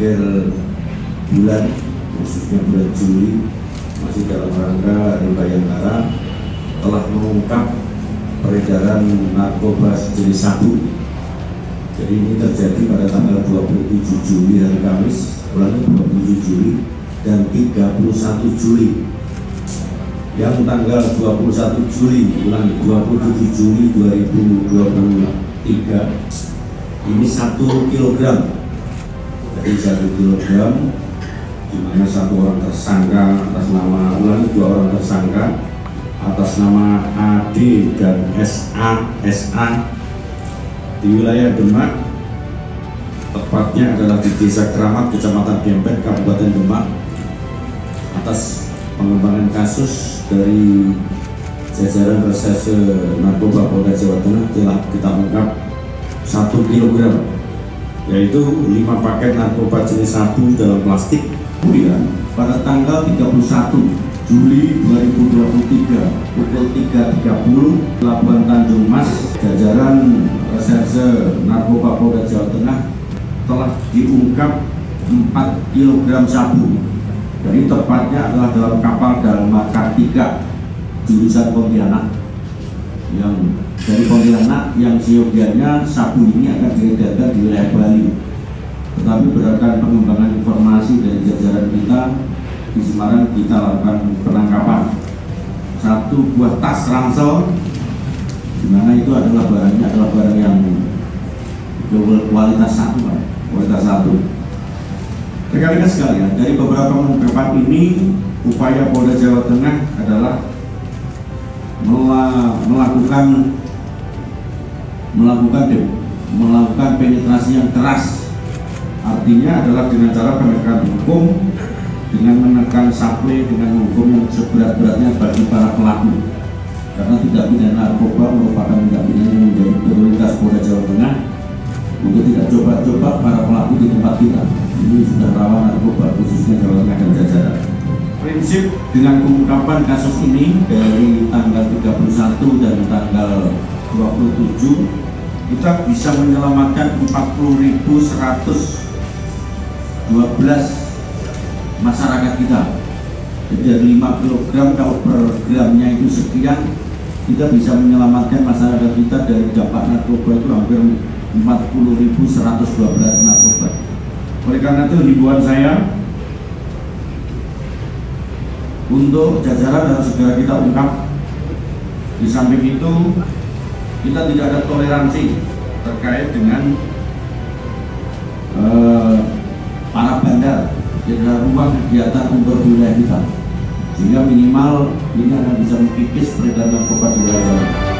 akhir bulan, khususnya bulan Juli, masih dalam rangka Hari Bayangkara, telah mengungkap peredaran narkoba jenis sabu. Jadi ini terjadi pada tanggal 27 Juli hari Kamis, ulangi 27 Juli dan 31 Juli. Yang tanggal 21 Juli, ulangi 27 Juli 2023, ini 1 kilogram. Jadi 1 kilogram, di mana satu orang tersangka atas nama, ulangi 2 orang tersangka atas nama AD dan SA di wilayah Demak, tepatnya adalah di Desa Keramat, Kecamatan Gempet, Kabupaten Demak. Atas pengembangan kasus dari jajaran reserse narkoba Polda Jawa Tengah telah kita ungkap 1 kilogram, yaitu 5 paket narkoba jenis sabu dalam plastik. Kemudian pada tanggal 31 Juli 2023 pukul 3.30, Pelabuhan Tanjung Mas, jajaran reserse narkoba Polda Jawa Tengah telah diungkap 4 kg sabu. Jadi tepatnya adalah dalam kapal Dharma Kartika jurusan Pontianak, yang dari Pontianak yang siogianya sabu ini akan diedarkan di wilayah Bali. Tetapi berdasarkan pengembangan informasi dari jajaran kita di Semarang, kita lakukan penangkapan 1 buah tas ransel, di mana itu adalah barangnya adalah barang yang kualitas 1, kualitas 1. Rekan-rekan sekalian, dari beberapa pengungkapan ini, upaya Polda Jawa Tengah adalah melakukan penetrasi yang keras. Artinya adalah dengan cara penegakan hukum, dengan menekan supply dengan hukum yang seberat-beratnya bagi para pelaku. Karena tindak pidana narkoba merupakan tindak pidana yang menjadi prioritas Polda Jawa Tengah untuk tidak coba-coba para pelaku di tempat kita. Ini sudah rawan narkoba, khususnya Jawa Tengah dan jajaran. Prinsip dengan pengungkapan kasus ini dari tanggal 31 dan tanggal 27, kita bisa menyelamatkan 40.112 masyarakat kita. Jadi dari 5 kg, kalau per gramnya itu sekian, kita bisa menyelamatkan masyarakat kita dari dampak narkoba itu hampir 40.112 narkoba. Oleh karena itu himbauan saya untuk jajaran dan segera kita ungkap. Di samping itu kita tidak ada toleransi terkait dengan para bandar yang ada ruang kegiatan untuk wilayah kita, sehingga minimal ini akan bisa mengkikis peredaran narkoba di wilayah.